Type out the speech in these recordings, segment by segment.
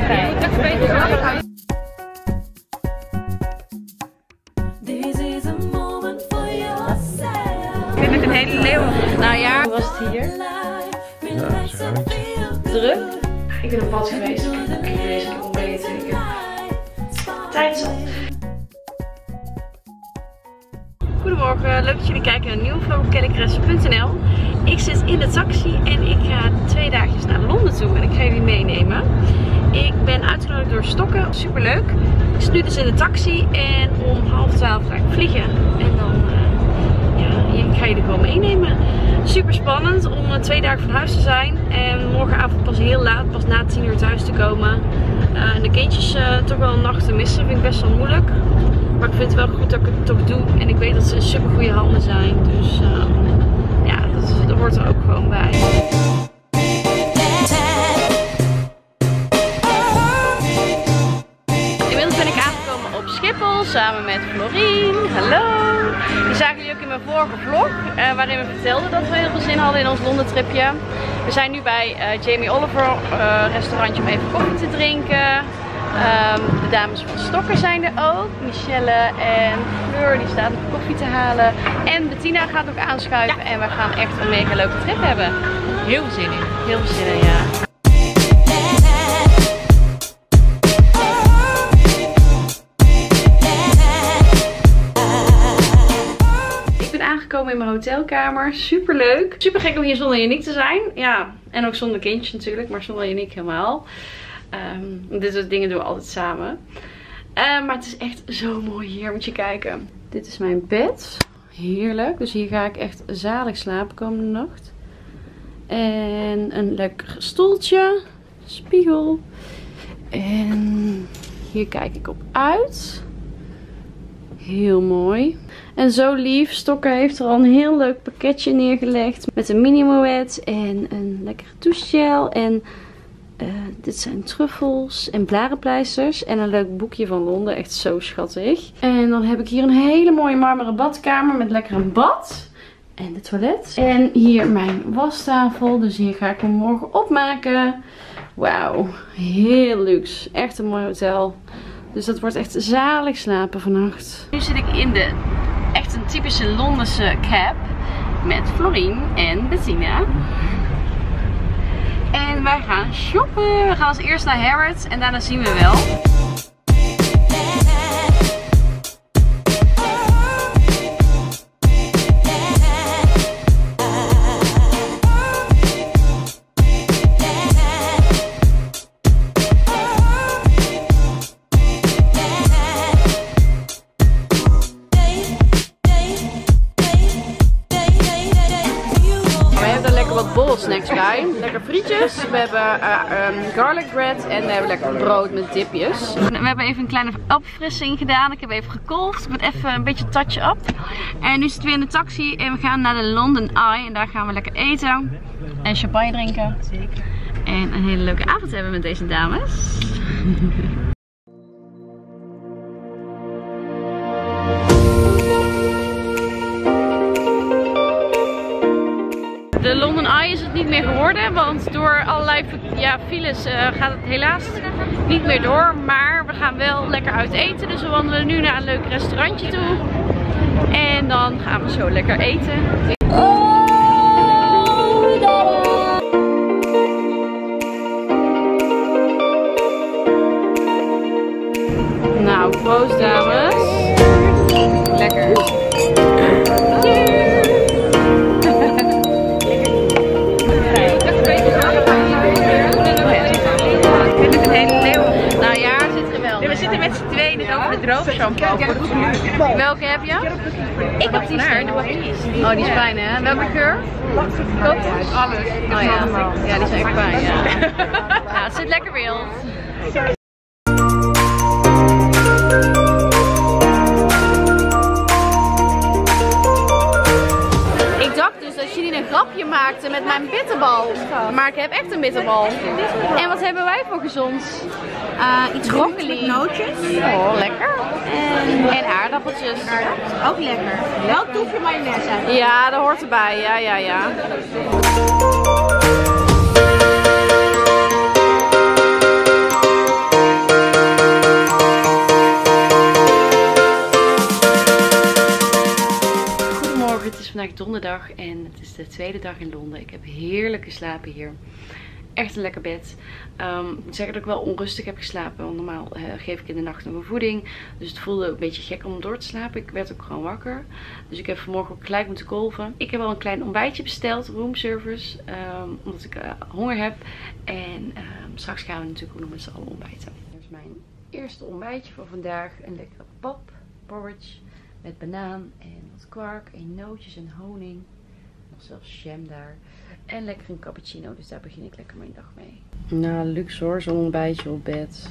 Ik vind het een hele leeuw. Nou ja, hoe was het hier? Ja, zo uit. Druk? Ik ben op pad geweest. Ik heb deze keer ontbeten. Ik heb tijd zat. Goedemorgen, leuk dat jullie kijken naar een nieuwe vlog op kellycrest.nl. Ik zit in de taxi en ik ga 2 dagjes naar Londen toe en ik ga jullie meenemen. Ik ben uitgenodigd door Stokken, super leuk. Ik zit nu dus in de taxi en om 11:30 ga ik vliegen. En dan ik ga jullie gewoon meenemen. Super spannend om 2 dagen van huis te zijn en morgenavond pas heel laat, pas na 10 uur thuis te komen. En de kindjes toch wel een nacht te missen, vind ik best wel moeilijk. Maar ik vind het wel goed dat ik het toch doe. En ik weet dat ze in super goede handen zijn. Dus ja, dat hoort er ook gewoon bij. Inmiddels ben ik aangekomen op Schiphol samen met Florien. Hallo! Die zagen jullie ook in mijn vorige vlog. Waarin we vertelden dat we heel veel zin hadden in ons Londen tripje. We zijn nu bij Jamie Oliver restaurantje om even koffie te drinken. De dames van Stokken zijn er ook. Michelle en Fleur die staan op koffie te halen. En Bettina gaat ook aanschuiven. Ja. En we gaan echt een mega leuke trip hebben. Heel veel zin in. Heel veel zin in, ja. Ik ben aangekomen in mijn hotelkamer. Super leuk. Super gek om hier zonder Yannick te zijn. Ja, en ook zonder kindje natuurlijk. Maar zonder Yannick helemaal. Dit soort dingen doen we altijd samen. Maar het is echt zo mooi hier. Moet je kijken. Dit is mijn bed. Heerlijk. Dus hier ga ik echt zalig slapen komende nacht. En een lekker stoeltje. Spiegel. En hier kijk ik op uit. Heel mooi. En zo lief. Stokken heeft er al een heel leuk pakketje neergelegd. Met een mini-moet en een lekkere douchegel. En dit zijn truffels en blarenpleisters en een leuk boekje van Londen. Echt zo schattig. En dan heb ik hier een hele mooie marmeren badkamer met lekker een bad. En de toilet. En hier mijn wastafel. Dus hier ga ik hem morgen opmaken. Wauw. Heel luxe. Echt een mooi hotel. Dus dat wordt echt zalig slapen vannacht. Nu zit ik in de echt een typische Londense cab. Met Florien en Bettina. En wij gaan shoppen. We gaan als eerst naar Harrods en daarna zien we wel. Snacks bij. Lekker frietjes. We hebben garlic bread en we hebben lekker brood met dipjes. We hebben even een kleine opfrissing gedaan. Ik heb even gekolfd met even een beetje touch-up. En nu zitten we in de taxi en we gaan naar de London Eye. En daar gaan we lekker eten en champagne drinken. Zeker. En een hele leuke avond hebben met deze dames. De London Eye is het niet meer geworden, want door allerlei files gaat het helaas niet meer door. Maar we gaan wel lekker uit eten, dus we wandelen nu naar een leuk restaurantje toe. En dan gaan we zo lekker eten. Nou, proost dames. Lekker. Droomshampoo. Welke heb je? Ik heb die staan. Oh, die is fijn hè? Welke geur? Kokos? Alles. Oh ja. Ja, die is echt fijn. Ja. Ja, het zit lekker wild. Ik dacht dus dat jullie een grapje maakten met mijn bitterbal. Maar ik heb echt een bitterbal. En wat hebben wij voor gezond? Iets broccoli. Nootjes. Oh, lekker. En aardappeltjes. Ook lekker. Wel een toefje mayonaise. Ja, dat hoort erbij. Ja. donderdag en het is de tweede dag in Londen. Ik heb heerlijk geslapen hier. Echt een lekker bed. Ik moet zeggen dat ik wel onrustig heb geslapen. Want normaal geef ik in de nacht nog een voeding. Dus het voelde een beetje gek om door te slapen. Ik werd ook gewoon wakker. Dus ik heb vanmorgen ook gelijk moeten kolven. Ik heb al een klein ontbijtje besteld. Roomservice. Omdat ik honger heb. En straks gaan we natuurlijk ook nog met z'n allen ontbijten. Dit is mijn eerste ontbijtje voor vandaag. Een lekkere pap. Porridge. Met banaan en wat kwark. En nootjes en honing. Nog zelfs jam daar. En lekker een cappuccino, dus daar begin ik lekker mijn dag mee. Nou, luxe hoor, zo'n ontbijtje op bed.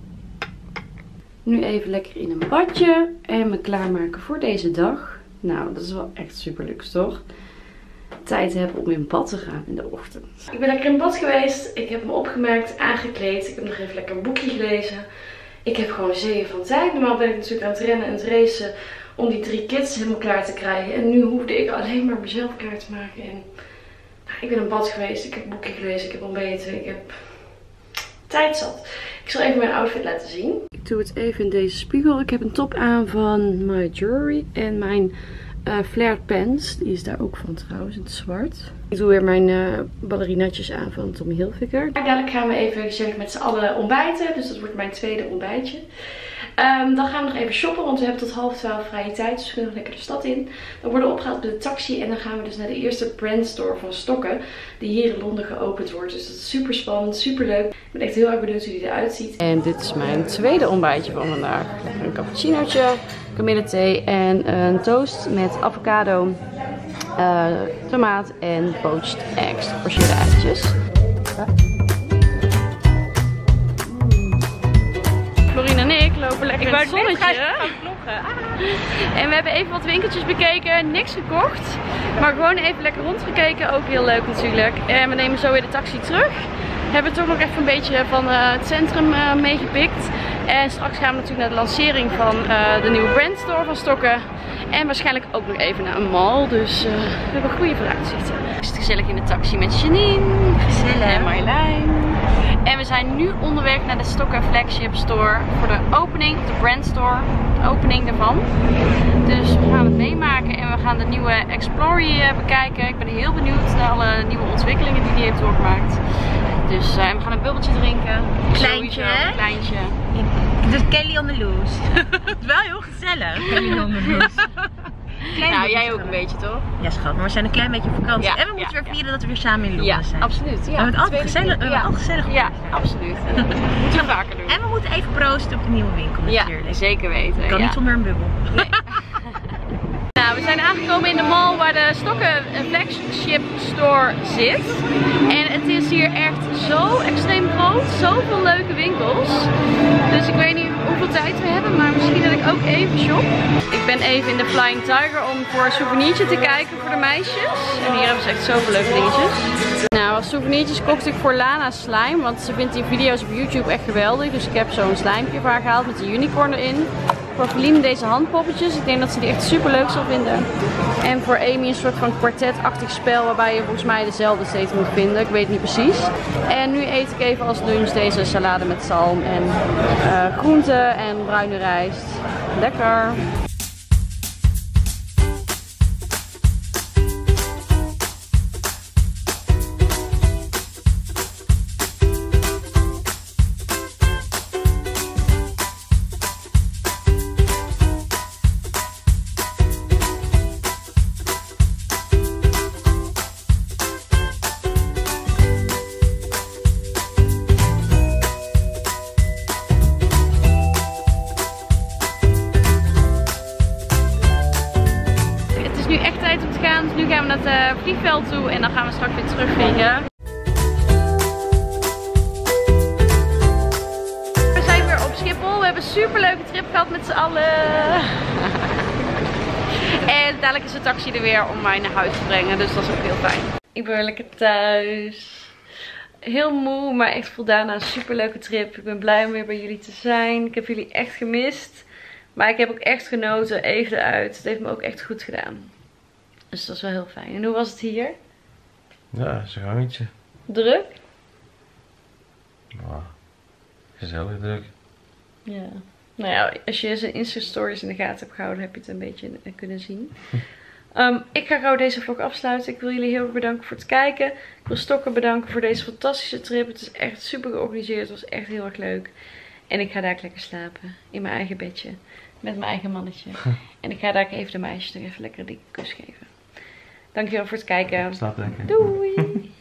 Nu even lekker in een badje en me klaarmaken voor deze dag. Nou, dat is wel echt super luxe, toch? Tijd hebben om in bad te gaan in de ochtend. Ik ben lekker in bad geweest. Ik heb me opgemaakt, aangekleed. Ik heb nog even lekker een boekje gelezen. Ik heb gewoon zeeën van tijd. Normaal ben ik natuurlijk aan het rennen en het racen om die 3 kids helemaal klaar te krijgen. En nu hoefde ik alleen maar mezelf klaar te maken. En ik ben in bad geweest, ik heb een boekje gelezen, ik heb ontbeten, ik heb tijd zat. Ik zal even mijn outfit laten zien. Ik doe het even in deze spiegel. Ik heb een top aan van My Jewelry en mijn flared pants. Die is daar ook van trouwens, in het zwart. Ik doe weer mijn ballerinatjes aan van Tommy Hilfiger. Dadelijk gaan we even gezellig met z'n allen ontbijten, dus dat wordt mijn tweede ontbijtje. Dan gaan we nog even shoppen, want we hebben tot 11:30 vrije tijd. Dus we kunnen nog lekker de stad in. Dan worden we opgehaald met de taxi en dan gaan we dus naar de eerste brandstore van Stokken. Die hier in Londen geopend wordt. Dus dat is super spannend, super leuk. Ik ben echt heel erg benieuwd hoe die eruit ziet. En dit is mijn tweede ontbijtje van vandaag. Lekker een cappuccinootje, kamillethee en een toast met avocado, tomaat en poached eggs. Gepocheerde eitjes. Florien en ik lopen lekker in het zonnetje. En we hebben even wat winkeltjes bekeken. Niks gekocht. Maar gewoon even lekker rondgekeken. Ook heel leuk natuurlijk. En we nemen zo weer de taxi terug. Hebben toch nog even een beetje van het centrum meegepikt. En straks gaan we natuurlijk naar de lancering van de nieuwe brandstore van Stokken. En waarschijnlijk ook nog even naar een mall. Dus we hebben goede vooruitzichten. Ik zit gezellig in de taxi met Janine. Gezellig. En Marjolein. En we zijn nu onderweg naar de Stokken Flagship Store voor de opening, de brandstore, de opening daarvan. Dus we gaan het meemaken en we gaan de nieuwe Explorie bekijken. Ik ben heel benieuwd naar alle nieuwe ontwikkelingen die heeft doorgemaakt. Dus we gaan een bubbeltje drinken. Kleintje, hè? Een kleintje. Dus Kelly on the loose. Wel heel gezellig. Kelly on the loose. Nou, jij ook een beetje, toch? Ja, schat, maar we zijn een klein beetje op vakantie. Ja, en we moeten weer vieren dat we weer samen in Londen zijn. Absoluut. Ja, we hebben het altijd gezellig. Ja, absoluut. Dat moeten we vaker doen. En we moeten even proosten op de nieuwe winkel natuurlijk. Ja, zeker weten. Ik kan niet zonder een bubbel. Nee. Nou, we zijn aangekomen in de mall waar de Stokken Flagship Store zit. En het is hier echt zo extreem groot. Zoveel leuke winkels. Dus ik weet niet hoeveel tijd we hebben, maar misschien dat ik ook even shop. Ik ben even in de Flying Tiger om voor een souvenirtje te kijken voor de meisjes. En hier hebben ze echt zoveel leuke dingetjes. Nou, als souvenirtjes kocht ik voor Lana slime, want ze vindt die video's op YouTube echt geweldig. Dus ik heb zo'n slijmpje voor haar gehaald met een unicorn erin. Voor Feline deze handpoppetjes. Ik denk dat ze die echt super leuk zal vinden. En voor Amy een soort van kwartetachtig spel waarbij je volgens mij dezelfde steeds moet vinden. Ik weet het niet precies. En nu eet ik even als lunch deze salade met zalm en groenten en bruine rijst. Lekker! Nu gaan we naar het vliegveld toe en dan gaan we straks weer terugvliegen. We zijn weer op Schiphol. We hebben een super leuke trip gehad met z'n allen. En dadelijk is de taxi er weer om mij naar huis te brengen, dus dat is ook heel fijn. Ik ben weer lekker thuis. Heel moe, maar echt voldaan aan een super leuke trip. Ik ben blij om weer bij jullie te zijn. Ik heb jullie echt gemist. Maar ik heb ook echt genoten, even eruit. Het heeft me ook echt goed gedaan. Dus dat is wel heel fijn. En hoe was het hier? Ja, zo'n gangetje. Druk? Wow. Gezellig druk. Ja. Nou ja, als je zijn Insta-stories in de gaten hebt gehouden, heb je het een beetje kunnen zien. Ik ga gauw deze vlog afsluiten. Ik wil jullie heel erg bedanken voor het kijken. Ik wil Stokker bedanken voor deze fantastische trip. Het is echt super georganiseerd. Het was echt heel erg leuk. En ik ga daar lekker slapen. In mijn eigen bedje. Met mijn eigen mannetje. En ik ga daar even de meisjes nog even lekker een dikke kus geven. Dankjewel voor het kijken. Slaap lekker. Doei!